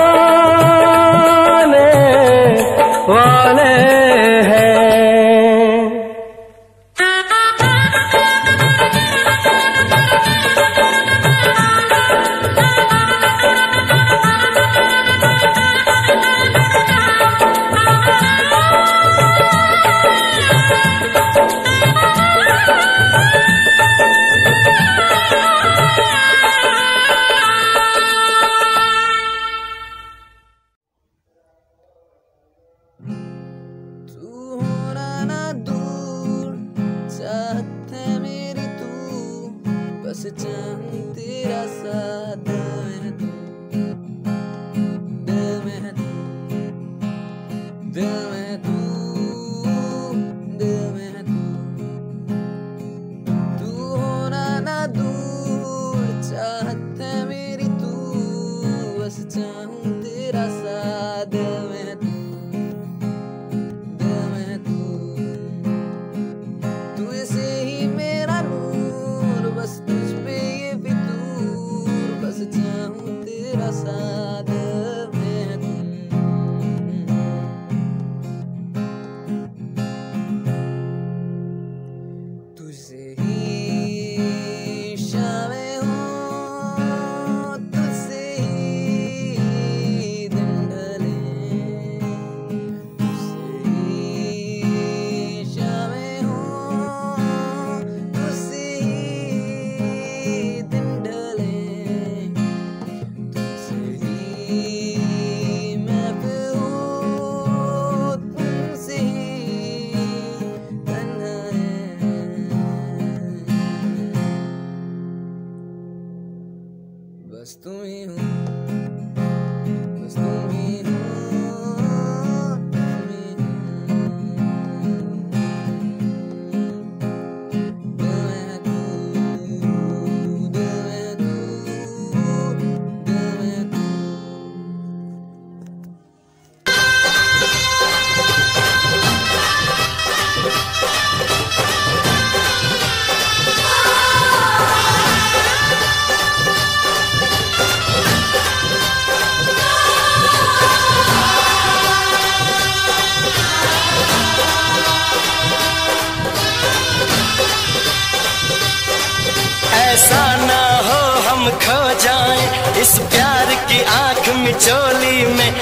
आने वाले हैं। बस चाहूं तेरा साथ में तू, दिल में तू, दिल में तू, दिल में तू, तू होना ना दूर, चाहत है मेरी तू, बस चाहूं तेरा साथ दिल में तू, दिल में तू, तू ऐसे ही मेरा नूर, बस तुझ पे ये फितूर,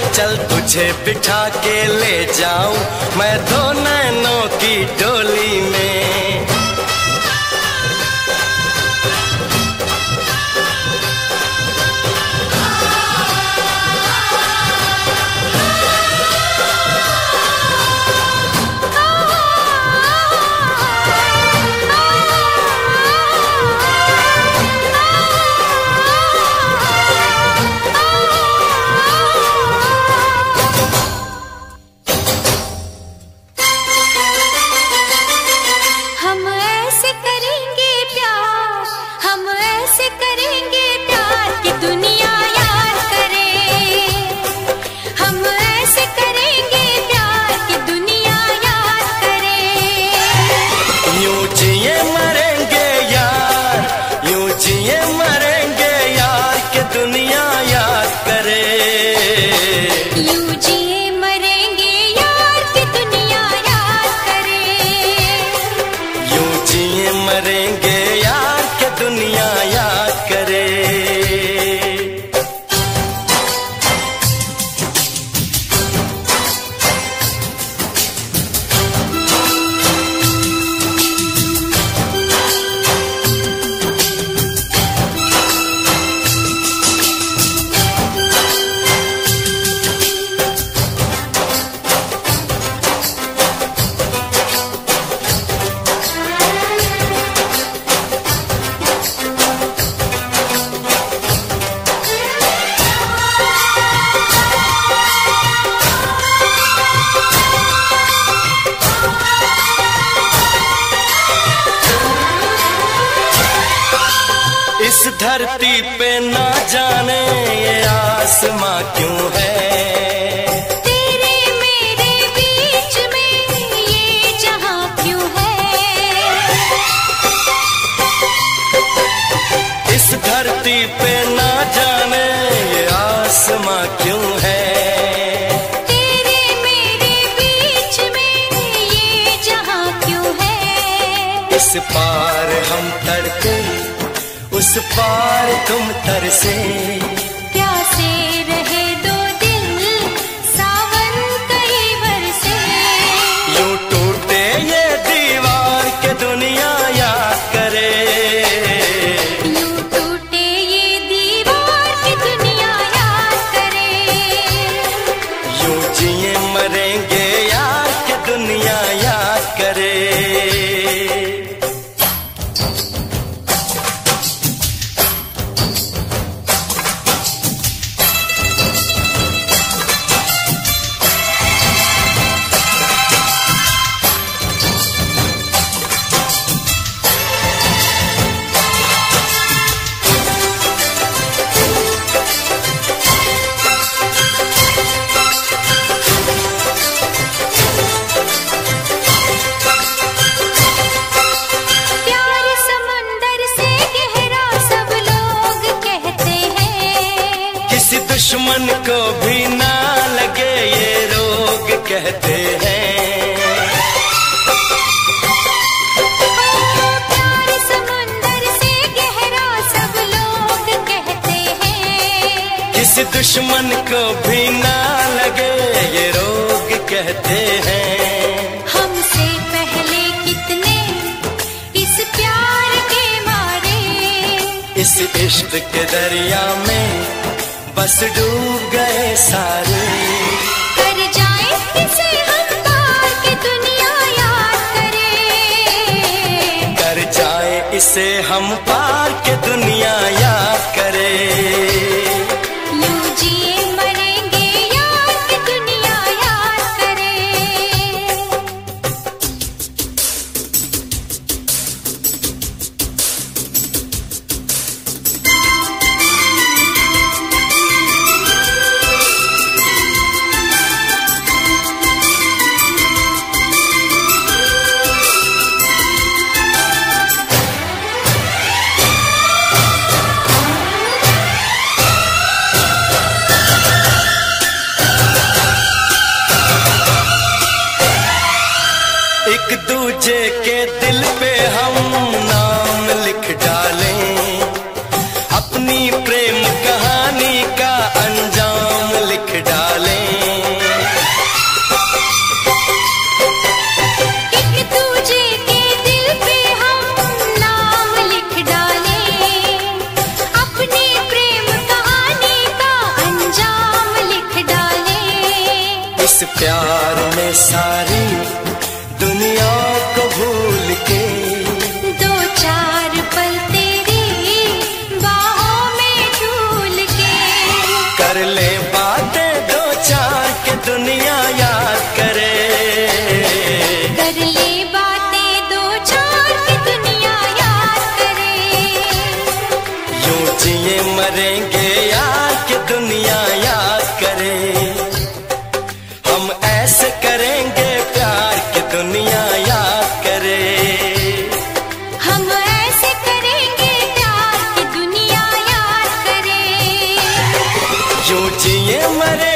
चल तुझे बिठा के ले जाऊं मैं दो नैनों की डोली में। इस धरती पे ना जाने ये आसमां क्यों है, तेरे मेरे बीच में ये जहां क्यों है। इस धरती पे ना जाने ये आसमां क्यों है, तेरे मेरे बीच में ये जहां क्यों है। इस पार हम तड़के उस पार तुम तरसे, प्यासे रहे दो दिल सावन कई बरसे। यूं टूटे ये दीवार के दुनिया याद करे, यूं टूटे ये दीवार की दुनिया याद करे। यूं जिए मरेंगे यार के दुनिया याद करे। दुश्मन को भी ना लगे ये रोग कहते हैं, प्यार समंदर से गहरा सब लोग कहते हैं। किसी दुश्मन को भी ना लगे ये रोग कहते हैं। हमसे पहले कितने इस प्यार के मारे, इस इश्क के दरिया में बस डूब गए सारे। कर जाए इसे हम पार के दुनिया याद करे, कर जाए इसे हम पार के दुनिया याद करे। यूं जिए मरेंगे यार की दुनिया याद करे। एक दूजे के दिल पे हम नाम लिख डालें, अपनी प्रेम कहानी का अंजाम लिख डालें। यूं जिए मरे